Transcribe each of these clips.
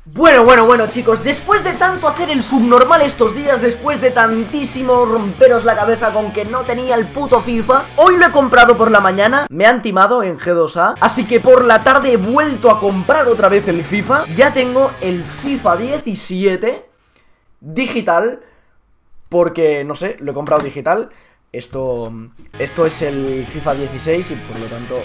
Bueno, chicos, después de tanto hacer el subnormal estos días, después de tantísimo romperos la cabeza con que no tenía el puto FIFA, hoy lo he comprado por la mañana, me han timado en G2A, así que por la tarde he vuelto a comprar otra vez el FIFA. Ya tengo el FIFA 17 digital, porque, no sé, lo he comprado digital. Esto es el FIFA 16 y por lo tanto...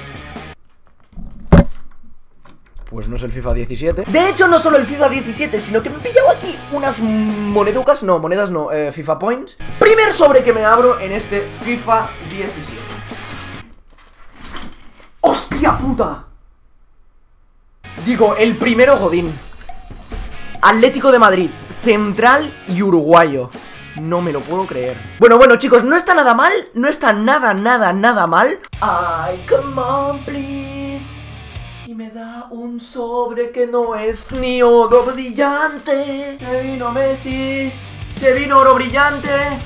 pues no es el FIFA 17. De hecho, no solo el FIFA 17, sino que me he pillado aquí unas monedas no, FIFA Points. Primer sobre que me abro en este FIFA 17. ¡Hostia puta! Digo, el primero Godín. Atlético de Madrid, central y uruguayo. No me lo puedo creer. Bueno, chicos, no está nada mal. No está nada mal. Ay, come on, please. Y me da un sobre que no es ni oro brillante. Se vino Messi. Se vino oro brillante.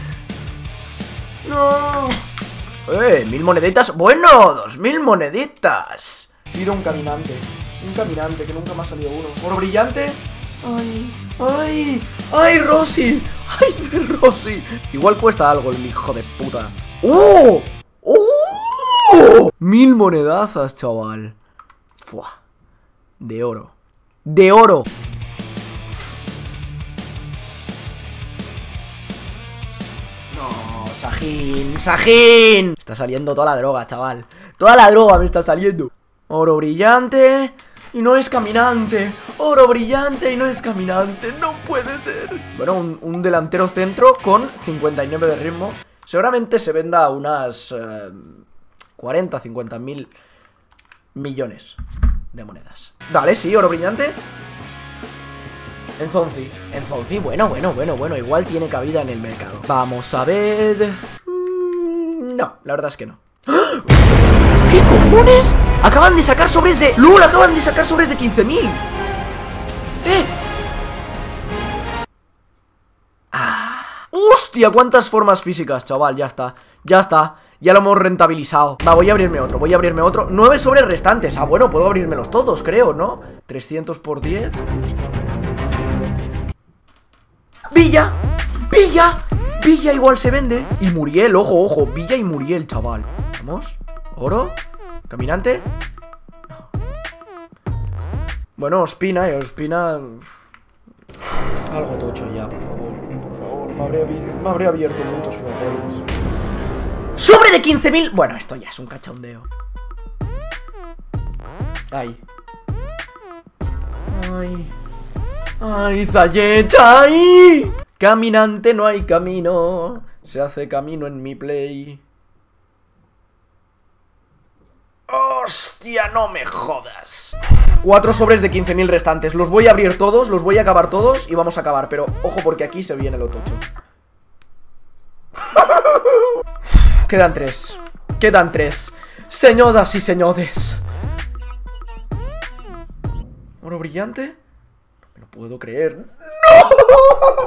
No. 1000 moneditas. Bueno, 2000 moneditas. Pido un caminante. Un caminante que nunca me ha salido uno. Oro brillante. Ay, Rossi. Ay, Rossi. Igual cuesta algo el hijo de puta. ¡Oh! 1000 monedazas, chaval. Fua. De oro. De oro. No, Sajín. Está saliendo toda la droga, chaval. Toda la droga me está saliendo. Oro brillante y no es caminante. Oro brillante y no es caminante. No puede ser. Bueno, un delantero centro con 59 de ritmo. Seguramente se venda a unas 40, 50 mil millones de monedas. Dale, sí, oro brillante. Enzonzi, bueno, igual tiene cabida en el mercado. Vamos a ver. No, la verdad es que no. ¿Qué cojones? Acaban de sacar sobres de... ¡Lul! Acaban de sacar sobres de 15.000. ¡Hostia! ¿Cuántas formas físicas, chaval? Ya está. Ya lo hemos rentabilizado. Va, voy a abrirme otro. 9 sobres restantes. Ah, bueno, puedo abrirmelos todos, creo, ¿no? 300 por 10. Villa igual se vende. Y Muriel, ojo, Villa y Muriel, chaval. Vamos, oro. Caminante. No. Bueno, Ospina. Algo tocho ya, por favor. Me habría abierto muchos fotogramas. ¡Sobre de 15.000! Bueno, esto ya es un cachondeo. Ay, Zayech, ay. Caminante no hay camino. Se hace camino en mi play. ¡Hostia, no me jodas! 4 sobres de 15.000 restantes. Los voy a abrir todos, los voy a acabar todos y vamos a acabar. Pero ojo porque aquí se viene lo tocho. Quedan 3. Señoras y señores. ¿Oro brillante? No me lo puedo creer. ¡No!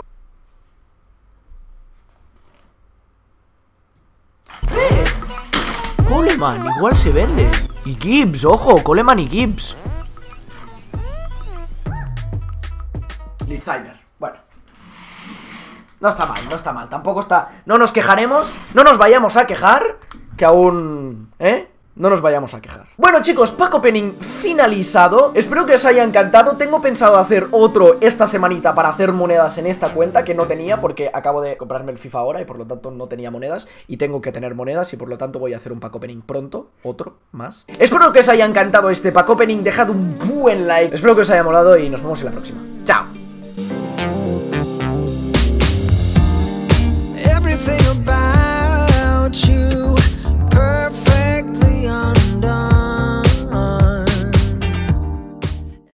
Coleman, igual se vende. Y Gibbs, ojo, Coleman y Gibbs. Litzheimer, bueno. No está mal, tampoco está... No nos quejaremos, no nos vayamos a quejar. Que aún... No nos vayamos a quejar. Bueno, chicos, pack opening finalizado. Espero que os haya encantado. Tengo pensado hacer otro esta semanita para hacer monedas en esta cuenta que no tenía, porque acabo de comprarme el FIFA ahora y por lo tanto no tenía monedas. Y tengo que tener monedas y por lo tanto voy a hacer un pack opening pronto. Otro más. Espero que os haya encantado este pack opening. Dejad un buen like. Espero que os haya molado y nos vemos en la próxima. Chao.